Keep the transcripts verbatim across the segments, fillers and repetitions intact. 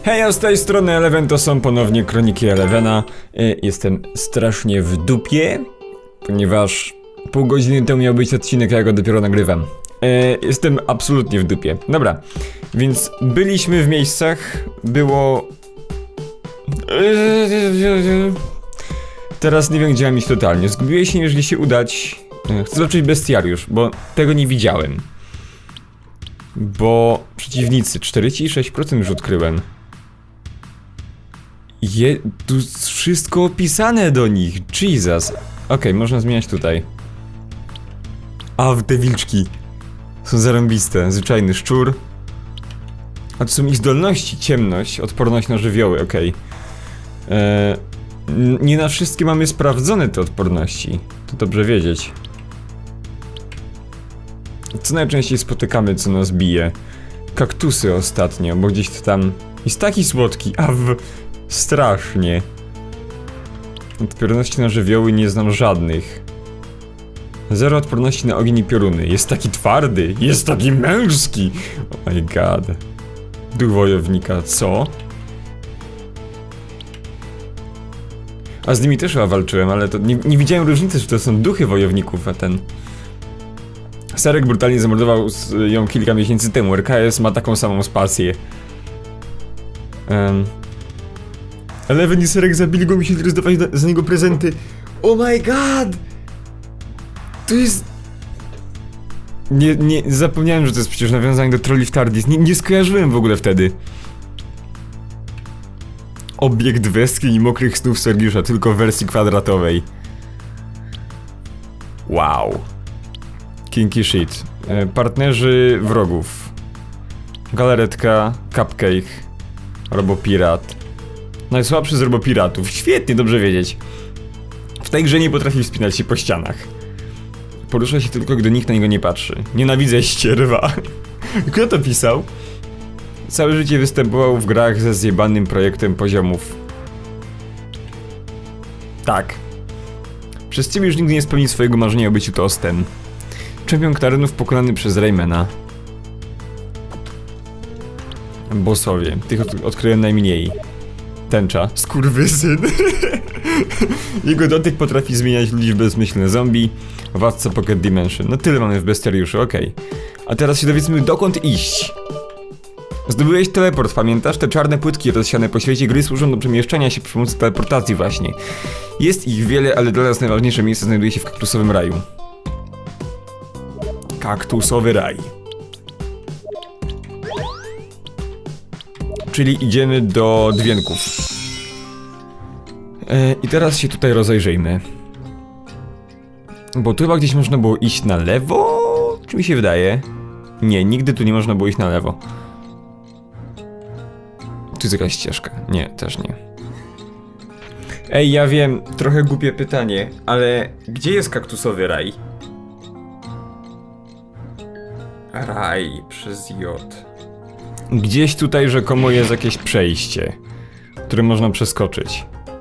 Hej, z tej strony Eleven, to są ponownie Kroniki Elevena. Jestem strasznie w dupie, ponieważ pół godziny temu miał być odcinek, ja go dopiero nagrywam. Jestem absolutnie w dupie. Dobra, więc byliśmy w miejscach, było... Teraz nie wiem, gdzie mam iść totalnie. Zgubiłem się, jeżeli się udać. Chcę zobaczyć bestiariusz, bo tego nie widziałem. Bo przeciwnicy, czterdzieści sześć procent już odkryłem. Je, tu wszystko opisane do nich, Jesus. Okej, okay, można zmieniać tutaj. A, te wilczki są zarąbiste, zwyczajny szczur. A to są ich zdolności, ciemność, odporność na żywioły, okej. Okay. Eee, nie na wszystkie mamy sprawdzone te odporności, to dobrze wiedzieć. Co najczęściej spotykamy, co nas bije? Kaktusy ostatnio, bo gdzieś to tam jest taki słodki, a w... strasznie. Odporności na żywioły nie znam żadnych. Zero odporności na ogień i pioruny. Jest taki twardy, jest taki męski. Oh my god. Duch wojownika, co? A z nimi też chyba walczyłem, ale to nie, nie widziałem różnicy, że to są duchy wojowników, a ten... Serek brutalnie zamordował ją kilka miesięcy temu. R K S ma taką samą spację. Um. Eleven i Serek zabili go, musieli rozdawać za niego prezenty. Oh my god! To jest... Nie, nie, zapomniałem, że to jest przecież nawiązanie do Trolli w Tardis. Nie, nie skojarzyłem w ogóle wtedy. Obiekt westchnień i mokrych snów Sergiusza, tylko w wersji kwadratowej. Wow. Kinky shit. E, partnerzy wrogów. Galaretka, Cupcake, Robopirat. Najsłabszy z robopiratów. Świetnie, dobrze wiedzieć. W tej grze nie potrafi wspinać się po ścianach. Porusza się tylko, gdy nikt na niego nie patrzy. Nienawidzę ścierwa. Kto to pisał? Całe życie występował w grach ze zjebanym projektem poziomów. Tak. Przez ciebie już nigdy nie spełni swojego marzenia o byciu toastem. Czempion Ktarenów pokonany przez Raymana. Bossowie. Tych od odkryłem najmniej. Tęcza. Skurwysyn. Jego dotyk potrafi zmieniać ludzi w bezmyślne zombie. Władca Pocket Dimension. No tyle mamy w bestiariuszu, okej. Okay. A teraz się dowiedzmy, dokąd iść. Zdobyłeś teleport, pamiętasz? Te czarne płytki rozsiane po świecie gry służą do przemieszczania się przy pomocy teleportacji właśnie. Jest ich wiele, ale dla nas najważniejsze miejsce znajduje się w kaktusowym raju. Kaktusowy raj. Czyli idziemy do dźwięków. E, I teraz się tutaj rozejrzyjmy. Bo tu chyba gdzieś można było iść na lewo? Czy mi się wydaje? Nie, nigdy tu nie można było iść na lewo. Tu jest jakaś ścieżka. Nie, też nie. Ej, ja wiem, trochę głupie pytanie, ale gdzie jest kaktusowy raj? Raj przez J. Gdzieś tutaj rzekomo jest jakieś przejście, które można przeskoczyć.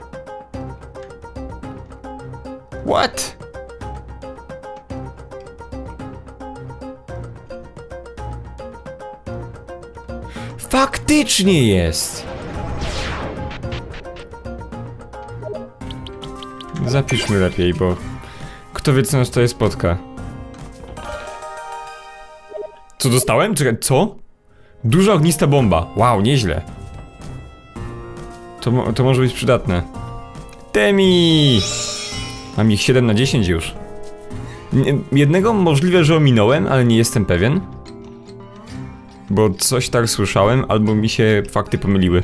What? Faktycznie jest! Zapiszmy lepiej, bo kto wie, co nas tutaj spotka. Co dostałem? Czekaj, co? Duża ognista bomba. Wow, nieźle. To, to może być przydatne. Temi! Mam ich siedem na dziesięć już. Jednego możliwe, że ominąłem, ale nie jestem pewien. Bo coś tak słyszałem, albo mi się fakty pomyliły.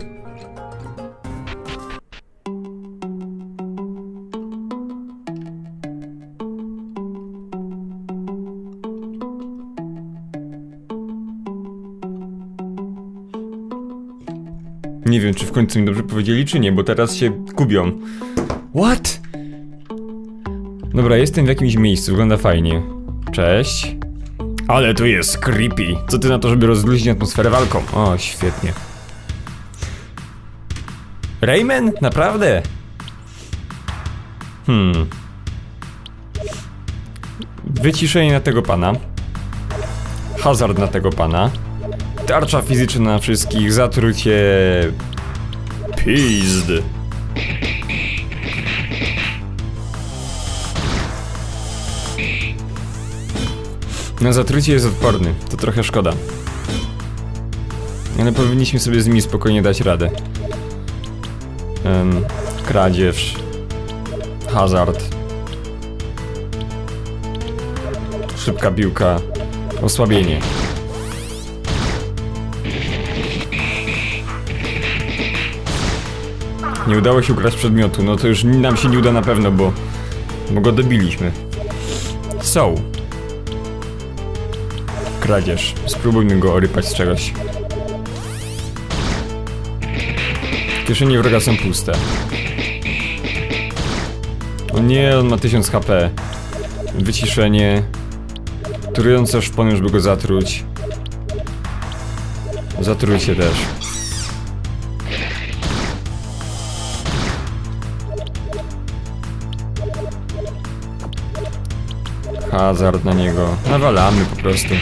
Nie wiem, czy w końcu mi dobrze powiedzieli, czy nie, bo teraz się gubią. What? Dobra, jestem w jakimś miejscu, wygląda fajnie. Cześć. Ale tu jest creepy. Co ty na to, żeby rozluźnić atmosferę walką? O, świetnie. Rayman? Naprawdę? Hmm. Wyciszenie na tego pana. Hazard na tego pana. Tarcza fizyczna na wszystkich, zatrucie... Pizd. Na zatrucie jest odporny, to trochę szkoda. Ale powinniśmy sobie z nimi spokojnie dać radę. Um, kradzież. Hazard. Szybka piłka. Osłabienie. Nie udało się ukraść przedmiotu, no to już nam się nie uda na pewno, bo... Bo go dobiliśmy. So. Kradzież. Spróbujmy go orypać z czegoś. Kieszenie wroga są puste. O nie, on ma tysiąc H P. Wyciszenie. Trujące szpony, już by go zatruć. Zatrujcie też. Hazard na niego. Nawalamy po prostu.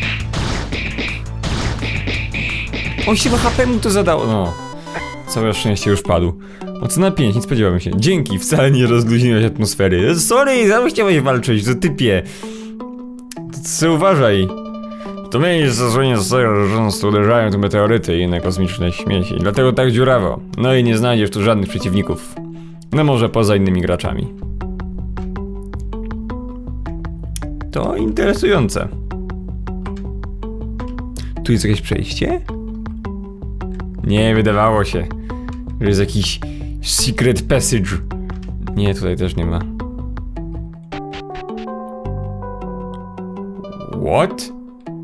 On się H P mu to zadało. No. Całe szczęście już padł. Ocena pięć, nie spodziewałem się. Dzięki, wcale nie rozluźniłeś atmosfery. Sorry, zawsze chciałeś walczyć, to typie. Co uważaj. To miejsce zasłonię z tego, że często uderzają tu meteoryty i inne kosmiczne śmieci. Dlatego tak dziurawo. No i nie znajdziesz tu żadnych przeciwników. No może poza innymi graczami. To interesujące. Tu jest jakieś przejście? Nie, wydawało się, że jest jakiś secret passage. Nie, tutaj też nie ma. What?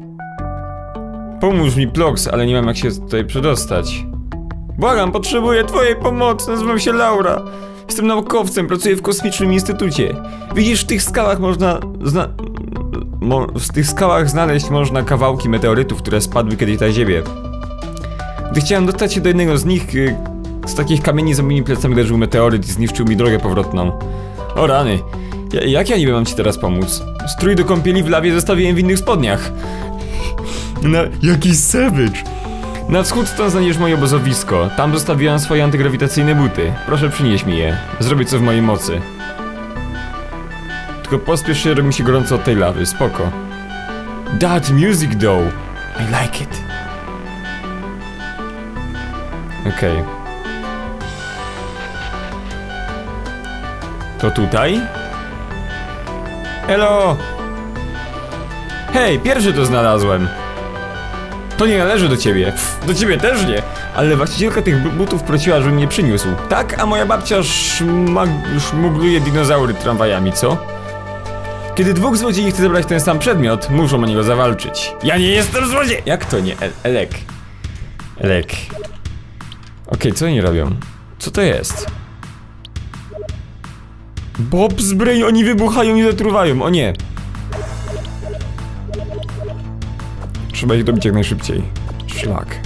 Pomóż mi, Plox, ale nie mam jak się tutaj przedostać. Błagam, potrzebuję twojej pomocy, nazywam się Laura. Jestem naukowcem, pracuję w kosmicznym instytucie. Widzisz, w tych skałach można... Zna... Mo... W tych skałach znaleźć można kawałki meteorytów, które spadły kiedyś na Ziemię. Gdy chciałem dostać się do jednego z nich, z takich kamieni za moimi plecami leżył meteoryt i zniszczył mi drogę powrotną. O rany, ja, jak ja niby mam ci teraz pomóc? Strój do kąpieli w lawie zostawiłem w innych spodniach. No, jakiś savage. Na wschód stąd znajdziesz moje obozowisko. Tam zostawiłem swoje antygrawitacyjne buty. Proszę przynieś mi je. Zrobię co w mojej mocy. Tylko pospiesz się, robi mi się gorąco od tej lawy, spoko. That music though. I like it. Okej. Okay. To tutaj? Elo! Hej, pierwszy to znalazłem. To nie należy do ciebie. Pff, do ciebie też nie. Ale właścicielka tych butów prosiła, żebym je przyniósł. Tak? A moja babcia szmag... szmugluje dinozaury tramwajami, co? Kiedy dwóch złodziei chce zebrać ten sam przedmiot, muszą o niego zawalczyć. Ja nie jestem złodziej! Jak to nie? El Elek. Elek. Okej, okay, co oni robią? Co to jest? Bob's Brain, oni wybuchają i zatruwają, o nie. Trzeba ich dobić jak najszybciej. Szlak.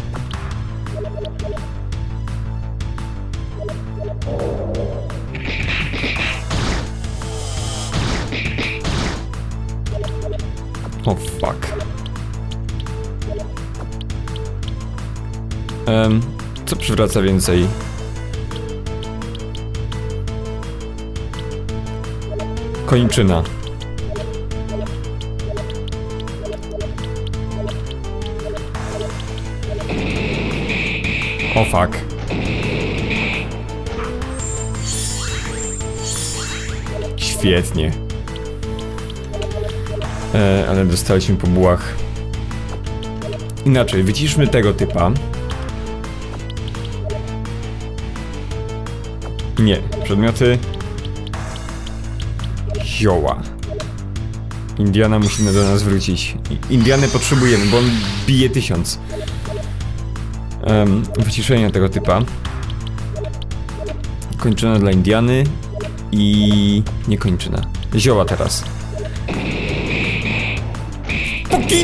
O fuck. Um, co przywraca więcej? Kończyna. O fuck. Świetnie. E, ale dostaliśmy po bułach. Inaczej, wyciszmy tego typa. Nie, przedmioty. Zioła. Indiana musi do nas wrócić. Indiany potrzebujemy, bo on bije tysiąc. Um, wyciszenie tego typa. Kończyna dla Indiany. I... nie kończyna. Zioła teraz. Pukin!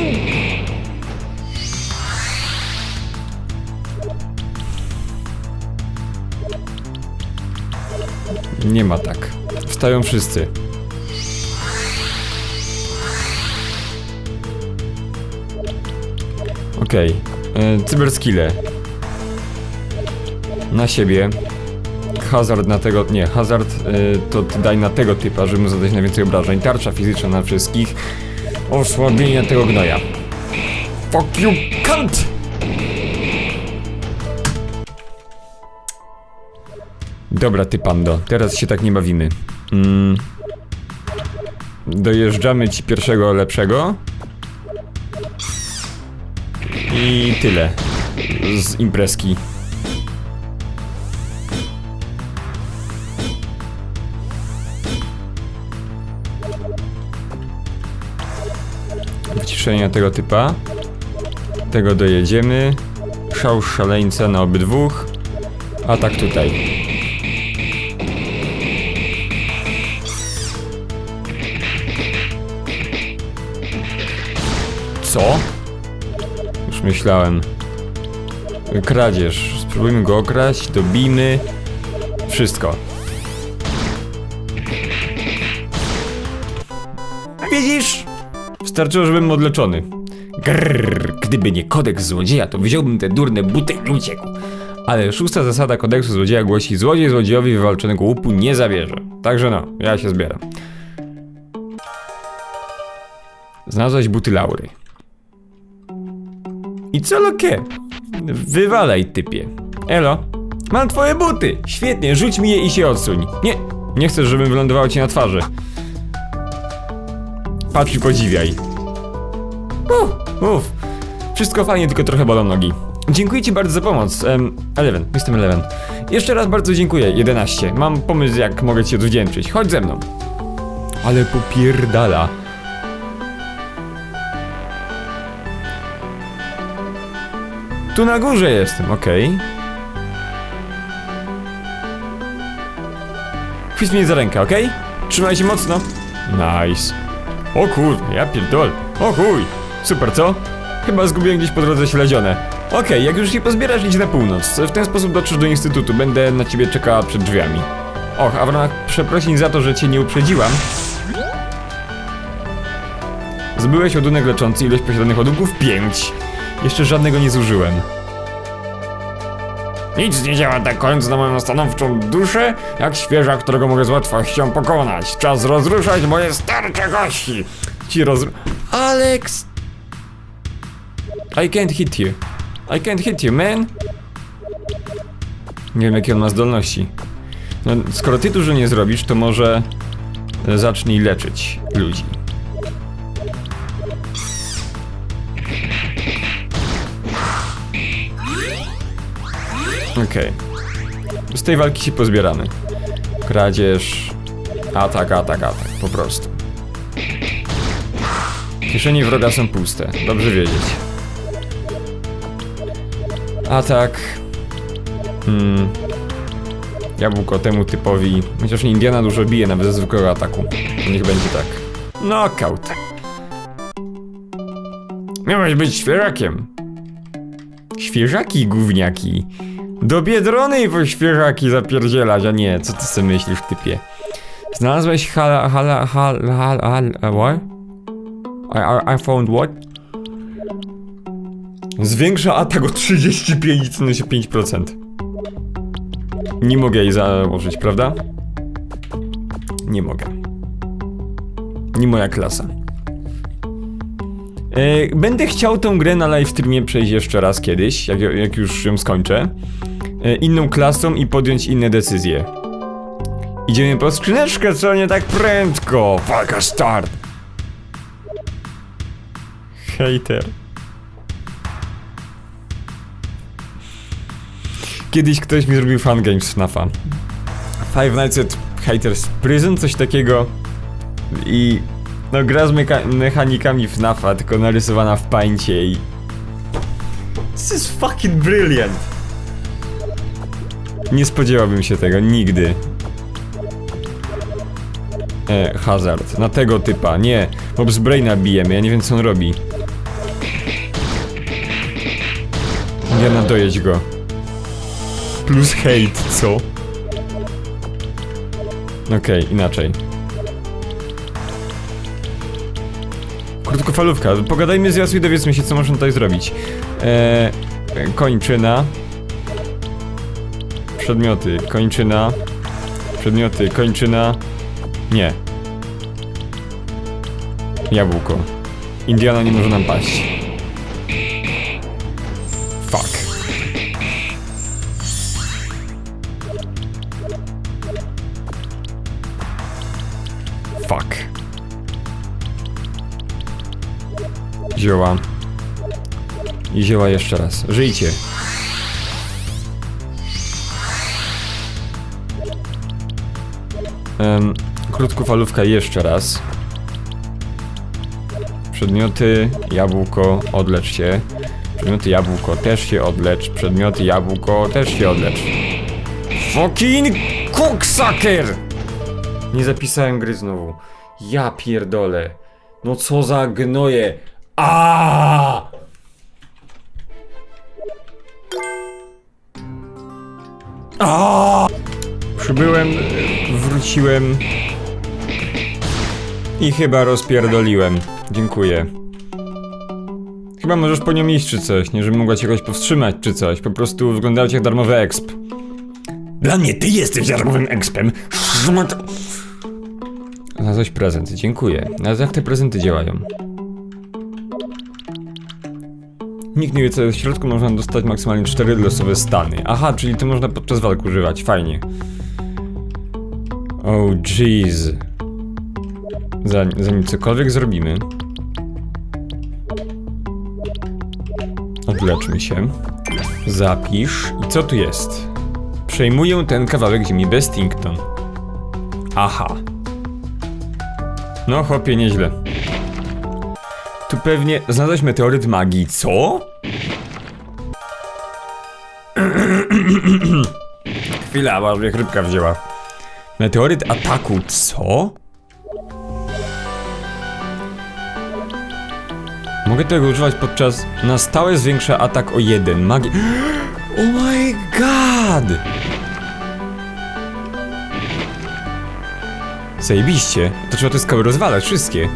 Nie ma tak. Wstają wszyscy. Okej. E, cyberskille. Na siebie. Hazard na tego... nie, hazard e, to ty daj na tego typa, żeby mu zadać najwięcej obrażeń. Tarcza fizyczna na wszystkich. Osłabienie tego gnoja. Fuck you, cunt! Dobra, ty pando, teraz się tak nie bawimy. Mm. Dojeżdżamy ci pierwszego lepszego. I tyle. Z imprezki. Wyciszenie tego typa. Tego dojedziemy. Szał szaleńca na obydwóch. A tak tutaj. Co? Już myślałem. Kradzież. Spróbujmy go okraść, dobijmy. Wszystko. Widzisz? Wystarczyło, żebym odleczony. Grrr, gdyby nie kodeks złodzieja, to wziąłbym te durne buty i uciekł. Ale szósta zasada kodeksu złodzieja głosi: złodziej złodziejowi wywalczonego łupu nie zabierze. Także no, ja się zbieram. Znalazłeś buty Laury. I co lokie? Wywalaj, typie. Elo. Mam twoje buty! Świetnie, rzuć mi je i się odsuń. Nie, nie chcesz, żebym wylądował ci na twarzy. Patrz i podziwiaj. Uff, uff. Wszystko fajnie, tylko trochę bolą nogi. Dziękuję ci bardzo za pomoc. Um, Eleven, jestem Eleven. Jeszcze raz bardzo dziękuję, jedenaście. Mam pomysł, jak mogę ci odwdzięczyć. Chodź ze mną. Ale popierdala. Tu na górze jestem, okej. Okay. Chwyć mnie za rękę, okej? Okay? Trzymaj się mocno. Nice. O kurde, ja pierdol. O chuj. Super, co? Chyba zgubiłem gdzieś po drodze śledzione. Okej, okay, jak już się pozbierasz, idź na północ. W ten sposób dotrzesz do instytutu. Będę na ciebie czekała przed drzwiami. Och, a w ramach przeprosin za to, że cię nie uprzedziłam. Zbyłeś ładunek leczący, ilość posiadanych ładunków pięć. Jeszcze żadnego nie zużyłem. Nic nie działa tak kończąc na moją stanowczą duszę, jak świeża, którego mogę z łatwością pokonać. Czas rozruszać moje starcze kości. Ci rozru... Alex! I can't hit you. I can't hit you, man. Nie wiem, jakie on ma zdolności. No, skoro ty dużo nie zrobisz, to może zacznij leczyć ludzi. Okej. Okay. Z tej walki się pozbieramy. Kradzież... Atak, atak, atak. Po prostu. Kieszenie wroga są puste. Dobrze wiedzieć. Atak... Hmm... Jabłko temu typowi... Chociaż Indiana dużo bije nawet ze zwykłego ataku. To niech będzie tak. Knockout. Miałeś być świeżakiem. Świeżaki, gówniaki. Do Biedrony i po świeżaki zapierdzielać, a nie, co ty sobie myślisz, typie? Znalazłeś hala, hala, hala, hala, hala, what? I, I, I found what? Zwiększa atak o trzydzieści pięć, co się pięć procent. Nie mogę jej założyć, prawda? Nie mogę. Nie moja klasa. E, będę chciał tą grę na live streamie przejść jeszcze raz kiedyś, jak, jak już ją skończę. E, inną klasą i podjąć inne decyzje. Idziemy po skrzyneczkę, co nie tak prędko. Walka start. Hater. Kiedyś ktoś mi zrobił fangame z FNAFa. Five Nights at Haters Prison, coś takiego. I... no gra z mechanikami FNAFa, tylko narysowana w pańcie i... This is fucking brilliant! Nie spodziewałbym się tego, nigdy. E, hazard. Na tego typa, nie. Bob's Braina bijemy, ja nie wiem co on robi. Ja nadojeść go. Plus hate, co? Okej, okay, inaczej. Krótkofalówka, pogadajmy z Yasuo i dowiedzmy się, co można tutaj zrobić. Eee, kończyna. Przedmioty, kończyna. Przedmioty, kończyna. Nie. Jabłko. Indiana nie może nam paść. Fuck. Fuck. Zioła. I zioła jeszcze raz. Żyjcie. Um, krótkofalówka jeszcze raz. Przedmioty, jabłko, odlecz się. Przedmioty, jabłko, też się odlecz. Przedmioty, jabłko, też się odlecz. Fucking cocksucker! Nie zapisałem gry znowu. Ja pierdolę. No co za gnoje. Aaaa! Aaaa! Przybyłem, wróciłem i chyba rozpierdoliłem. Dziękuję. Chyba możesz po nią iść czy coś, nie żeby mogła cię jakoś powstrzymać czy coś. Po prostu wyglądało jak darmowy exp. Dla mnie ty jesteś darmowym expem. Znalazłeś prezent, dziękuję. Ale jak te prezenty działają? Nikt nie wie co jest w środku, można dostać maksymalnie cztery losowe stany. Aha, czyli to można podczas walk używać, fajnie. Oh jeez. Zanim, zanim cokolwiek zrobimy, odleczmy się. Zapisz. I co tu jest? Przejmuję ten kawałek ziemi Bestington. Aha. No chłopie, nieźle. Tu pewnie znalazłeś meteoryt magii, co? Chwila, aż mnie chrypka wzięła. Meteoryt ataku, co? Mogę tego używać podczas... Na stałe zwiększa atak o jeden. Magii... Oh my god! Zajebiście. To trzeba te skały rozwalać, wszystkie.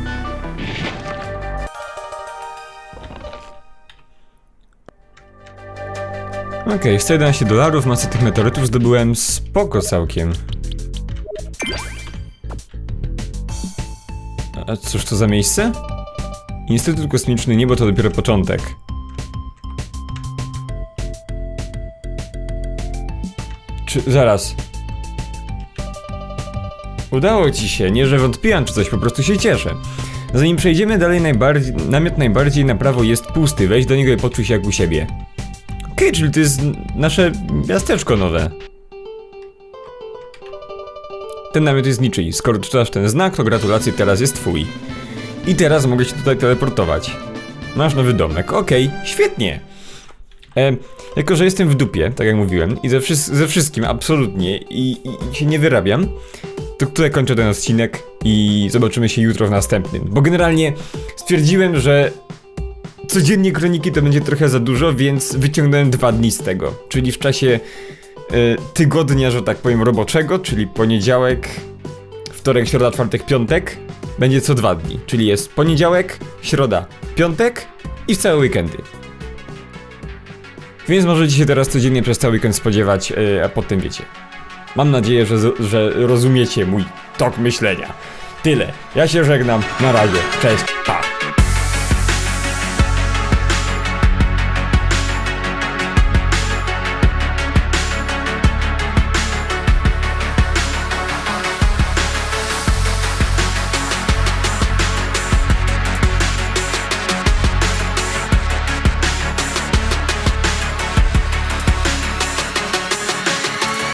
Okej, okay, sto jedenaście dolarów, masę tych meteorytów zdobyłem, spoko całkiem. A cóż to za miejsce? Instytut Kosmiczny Niebo to dopiero początek. Czy... zaraz. Udało ci się, nie że wątpiłem czy coś, po prostu się cieszę. Zanim przejdziemy dalej, najbardziej, namiot najbardziej na prawo jest pusty, wejdź do niego i poczuj się jak u siebie. Okej, okay, czyli to jest nasze miasteczko nowe. Ten namiot jest niczyj, skoro czytasz ten znak, to gratulacje, teraz jest twój. I teraz mogę się tutaj teleportować. Masz nowy domek, okej, okay, świetnie. E, jako, że jestem w dupie, tak jak mówiłem, i ze, wszy ze wszystkim absolutnie i, i, i się nie wyrabiam, to tutaj kończę ten odcinek i zobaczymy się jutro w następnym. Bo generalnie stwierdziłem, że codziennie kroniki to będzie trochę za dużo, więc wyciągnąłem dwa dni z tego. Czyli w czasie y, tygodnia, że tak powiem, roboczego, czyli poniedziałek, wtorek, środa, czwartek, piątek, będzie co dwa dni. Czyli jest poniedziałek, środa, piątek i w całe weekendy. Więc możecie się teraz codziennie przez cały weekend spodziewać, y, a potem wiecie. Mam nadzieję, że, że rozumiecie mój tok myślenia. Tyle. Ja się żegnam. Na razie. Cześć. Pa.